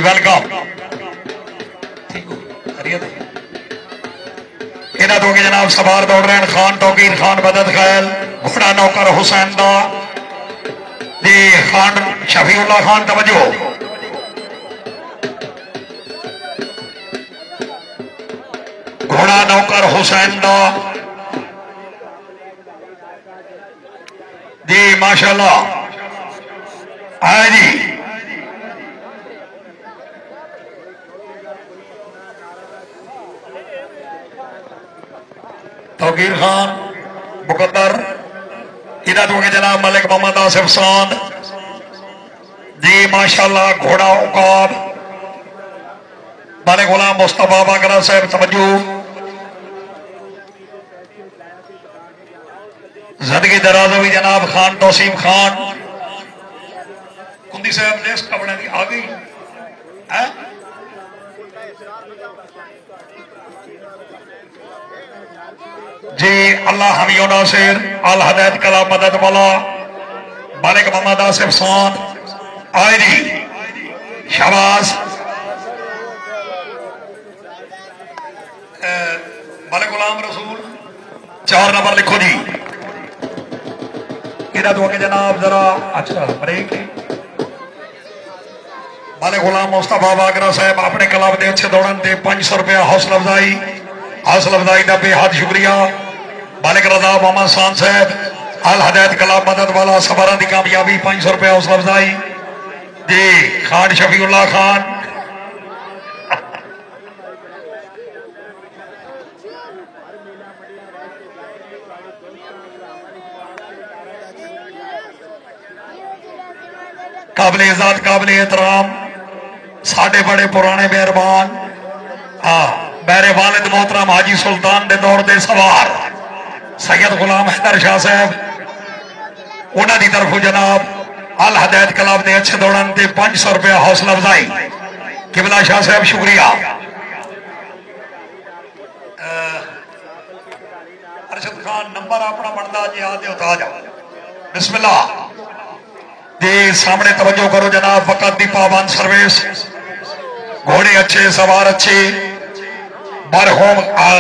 Welcome इन्हों तो जनाब सवार दौड़ रहे हैं खान तौकीर खान बदद खैल घोड़ा नौकर हुसैन दा जी खान शफीउल्लाह खान तवज्जो घोड़ा नौकर हुसैन दा जी माशाल्लाह है जी तौकीर खान मुकद्दर इधर तो जनाब मलिक मोहम्मद आसिफ साद जी माशाल्लाह घोड़ा उकाब मलिक गुलाम मुस्तफा बागरा साहब तवज्जो जिंदगी दराज हुई जनाब खान तौसीम खान कुंदी साहब लिस्ट अपने की आ गई है जी अल्लाह हमियो नासिर अल हदायत कला मदद वाला मलिक मोहम्मद आसिफ साद आए जी शाबाश मलिक गुलाम रसूल 4 नंबर लिखो जी इधर तो जनाब जरा अच्छा ब्रेक मलिक गुलाम मुस्तफा बागरा साहब अपने क्लब के अच्छे दौड़न से 500 रुपया हौसला अफजाई का बेहद शुक्रिया मालिक रजा मोहम्मद खान साहब अल हदायत कलाब मदद वाला सवार की कामयाबी 500 रुपया हौसला अफजाई जी खान शफीउल्लाह खान काबिल इज्जत काबिल एहतराम साढ़े बड़े पुराने मेहरबान हाँ मेरे वालिद मोहतरम हाजी सुल्तान के दौर के सवार सैयद गुलाम हैदर शाह साहब उन्होंने तरफों जनाब अल हदायत क्लब के अच्छे दौड़न से 500 रुपया हौसला अफजाई किबला शाह साहब शुक्रिया अरशद खान नंबर अपना बनता जी आदे उतार जाओ बिस्मिल्लाह जी सामने तवज्जो करो जनाब वक़्त दी पाबंद सर्विस घोड़े अच्छे सवार अच्छे मरहूम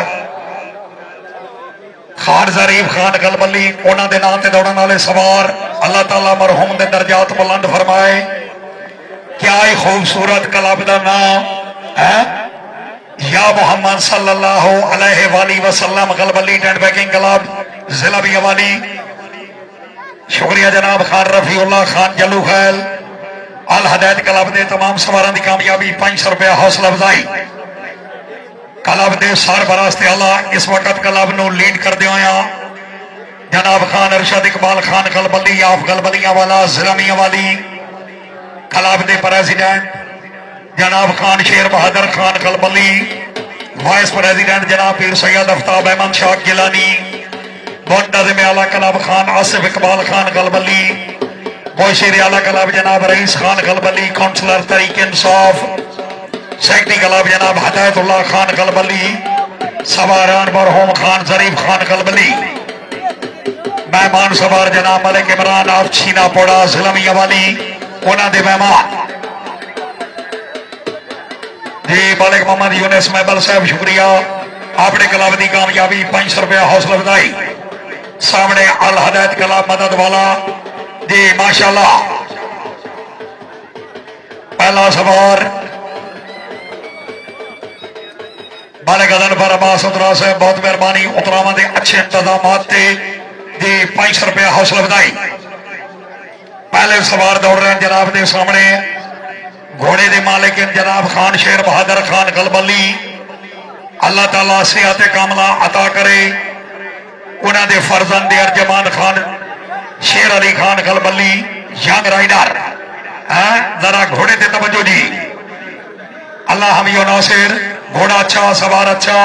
खान जरीफ खान गलबली उन्होंने नाम से दौड़न वाले सवार अल्लाह ताला मरहूम के दर्जात बुलंद फरमाए क्या खूबसूरत क्लब का नाम है या मोहम्मद सल्लल्लाहु अलैहि वसल्लम गलबली टेंट बैकिंग क्लब जिला बियावाली शुक्रिया जनाब खान रफीउल्लाह खान जलू खैल अल हदायत क्लब के तमाम सवारों की कामयाबी 500 रुपया हौसला अफजाई क्लब के सरबराह अल्लाह इस वक्त क्लब को लीड करते हुए जनाब खान अरशद इकबाल खान गलबली आफ गलबलियां वाला जिला मियांवाली क्लब के प्रेसिडेंट जनाब खान शेर बहादुर खान गलबली वाइस प्रेसिडेंट जनाब पीर सैयद आफ्ताब अहमद शाह गिलानी मुंतज़िम आला क्लब खान आसिफ इकबाल खान गलबली मुशीर आला क्लब जनाब रईस खान गलबली काउंसलर तरीक इंसाफ सेक्रेटरी क्लब जनाब हदायतुल्लाह खान गलबली सवारान मरहूम खान जरीफ खान गलबली मेहमान सवार जनाब मलिक इमरान आफ छीना पोड़ा जिला मियांवाली उन्होंने मेहमान जी मलिक मोहम्मद यूनिस महबल साहब शुक्रिया अपने क्लब की कामयाबी 500 रुपया हौसला अफजाई सामने अल हदायत क्लब मदद वाला जी माशाल्लाह पहला सवार मालिक अदन पर अब्बास उतरा साहब बहुत मेहरबानी उतरावा के अच्छे इंतजाम जी 500 रुपया हौसला अफजाई पहले सवार दौड़ रहे हैं जनाब के सामने घोड़े के मालिक जनाब खान शेर बहादुर खान गलबली अल्लाह ताला सेहत कामला अता करे उन्होंने फर्जंद अर्जमान खान शेर अली खान गलबली यंग राइडर जरा घोड़े ते तवज्जो जी अल्लाह हमियो नासिर घोड़ा अच्छा सवार अच्छा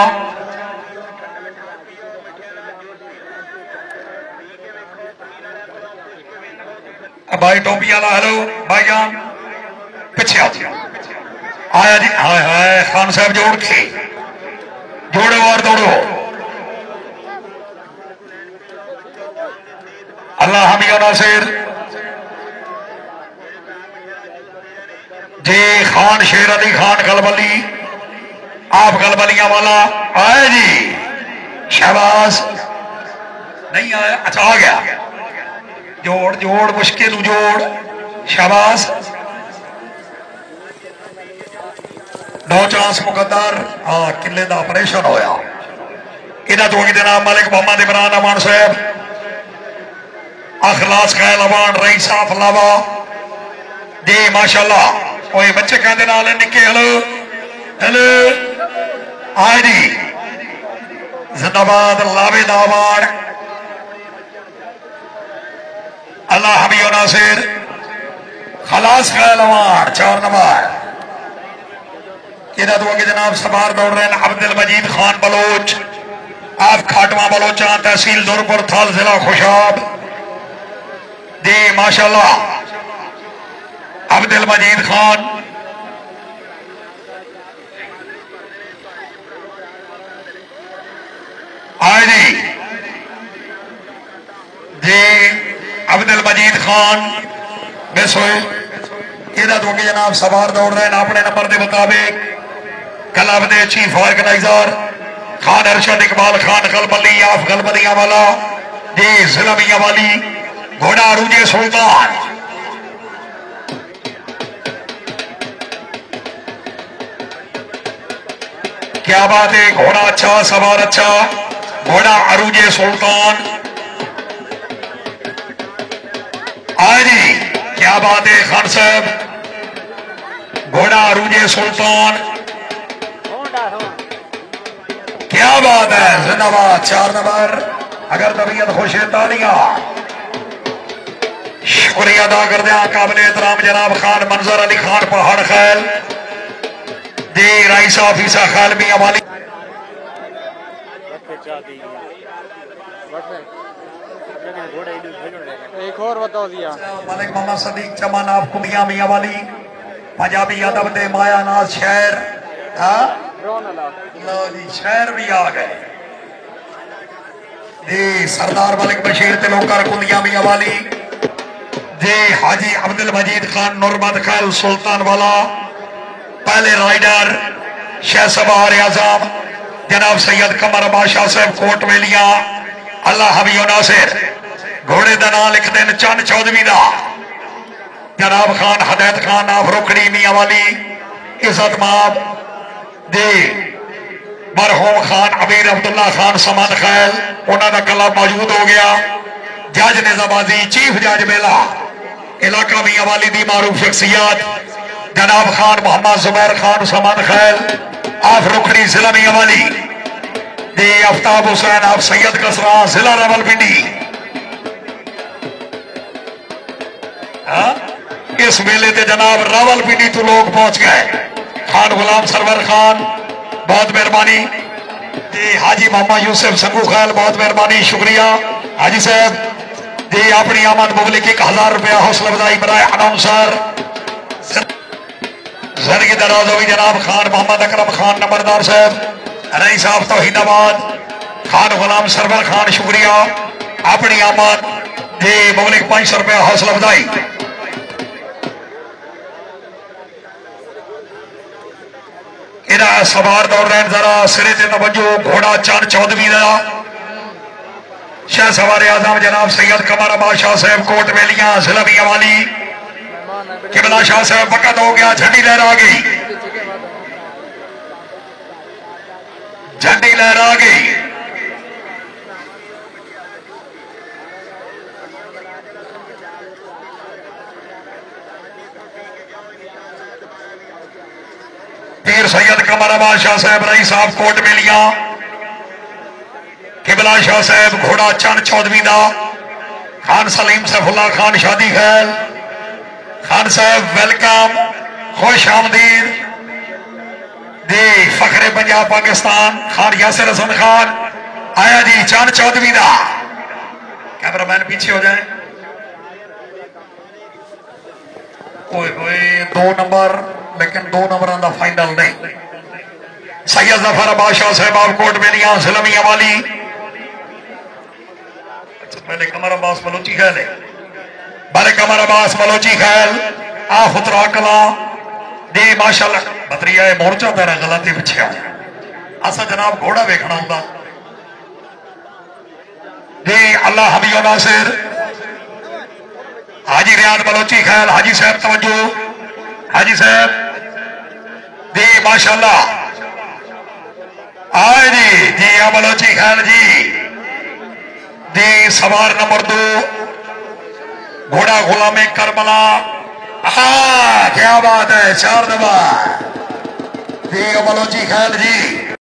भाई टोपी वाला हेलो भाई जान पीछे आया जी हाय हाय खान साहब जोड़ के जोड़ो और दौड़ो अल्लाह हमियो नासिर जी खान शेर अली खान गलबली, आप गलबलियां वाला आए जी, शहबाज नहीं आया, अच्छा आ गया, जोड़ जोड़ मुश्किल जोड़, शहबाज नो चांस मुकद्दर, हाँ किले का ऑपरेशन होया इन्हों तो जनाब मलिक मोहम्मद इमरान अमान साहब, अखलास खैल अमान रही साफ लावा जी माशाल्लाह, ओए बच्चे कहते नाल निके हेलो हेलो आए जी, जिंदाबाद लावे दावाड़ अल्लाह हमी नासिर, खलास खैल अमान 4 नंबर, इधर तो जनाब सवार दौड़ रहे हैं अब्दुल मजीद खान बलोच, आप खाटवा बलोचा तहसील दुरपुर थल जिला खुशाब जी माशाल्लाह, अब्दुल मजीद खान आए जी अब्दुल मजीद खान मिस हुए, इधर तो जनाब सवार दौड़ रहे हैं अपने नंबर के मुताबिक क्लब के chief organiser Khan Arshad Iqbal Khan Galbali, of Galbaliyan वाला जी जिला मियां वाली, घोड़ा अरूजे सुल्तान, क्या बात है, घोड़ा अच्छा सवार अच्छा, घोड़ा अरूजे सुल्तान आए जी, क्या बात है खान साहब, घोड़ा अरूजे सुल्तान, क्या बात है, जिंदाबाद 4 नंबर, अगर तबीयत खुश है तालियां, शुक्रिया अदा कर दिया काबिल एहतराम जनाब खान मंजर अली खान पहाड़ खैल जी, राइस ऑफिसा खैल मियां वाली, एक और बताओ दिया मलिक मोहम्मद सदीक चमन आप कुमिया मियां वाली, पंजाबी अदब दे माया नाज शहर, लो जी शहर भी आ गए जी, सरदार मलिक बशीर तिलोकर कुंदिया मियां वाली जी, हाजी अब्दुल मजीद खान नूरमद खैल सुल्तान वाला, पहले राइडर शेख सवार आजम जनाब सैयद कमर बादशाह साहब कोट वेलिया, अल्लाह हबी नासिर, घोड़े का नाम लिखते हैं चंद चौधरी का जनाब खान हदैत खान आप रोकड़ी मियां वाली, इज्जत माब दे मरहूम खान अमीर अब्दुल्ला खान समद खैल, उन्होंने क्लब मौजूद हो गया, जज निजाबाजी चीफ जज मेला इलाका मियां वाली दी मारूफ शख्सियत जनाब खान मोहम्मद जुबैर खान समद खैल, आप रुखड़ी जिला मियां वाली दे आफ्ताब हुसैन आप सैयद कसरा जिला रावलपिंडी, इस मेले ते जनाब रावलपिंडी तो लोग पहुंच गए, खान गुलाम सरवर खान बहुत मेहरबानी, हाजी मोहम्मद यूसुफ संगू खैल बहुत मेहरबानी, शुक्रिया हाजी साहब जी, अपनी आमद मुबलिक 1000 रुपया हौसला अफजाई बनाए अनाउंसर जिंदगी दराज होगी जनाब खान मोहम्मद अकरम खान नंबरदार साहब, रई साहब तौहीदाबाद, खान गुलाम सरवर खान शुक्रिया, अपनी आमद जी मुबलिक 500 रुपया हौसला अफजाई, सवार दौड़ रहे जरा सिरे से तवज्जो, घोड़ा चंद चौधरी का शाह सवार आजम जनाब सैयद कमर बादशाह साहब कोट वेलिया जिला मियां वाली, किबला शाह साहब वक़्त हो गया, झंडी लहरा गई, झंडी लहरा गई, पीर सैयद कमर बादशाह साहब रई साहब कोट वेलिया, किबला शाह साहब घोड़ा चंद चौधरी का, खान सलीम सैफुल्ला खान शादी खैल, खान साहब वेलकम खुश आमदीद दे फखरे पंजाब पाकिस्तान, खान यासिर हसन खान आया जी चंद चौधरी का, कैमरामैन पीछे हो जाए, ओए 2 नंबर लेकिन 2 नंबर का फाइनल नहीं, सैयद जफर बादशाह साहब कोट वेलिया जिला मियां वाली, पहले कमर अब्बास बलोची खैल है, पहले कमर अब्बास बलोची खैल आ खुतरा कला जी माशाल्लाह बतरिया मोर्चा तेरा गलत ही पिछे असा जनाब घोड़ा वेखना होंगे जी। अल्लाह हबीब नासिर हाजी रियाद बलोची खैल हाजी साहब तवज्जो हाजी साहब जी माशाल्लाह आए जी जी बलोची खैल जी जी सवार नंबर 2 घोड़ा गुलामे करबला। हाँ क्या बात है 4 दफा जी बलोची खैल जी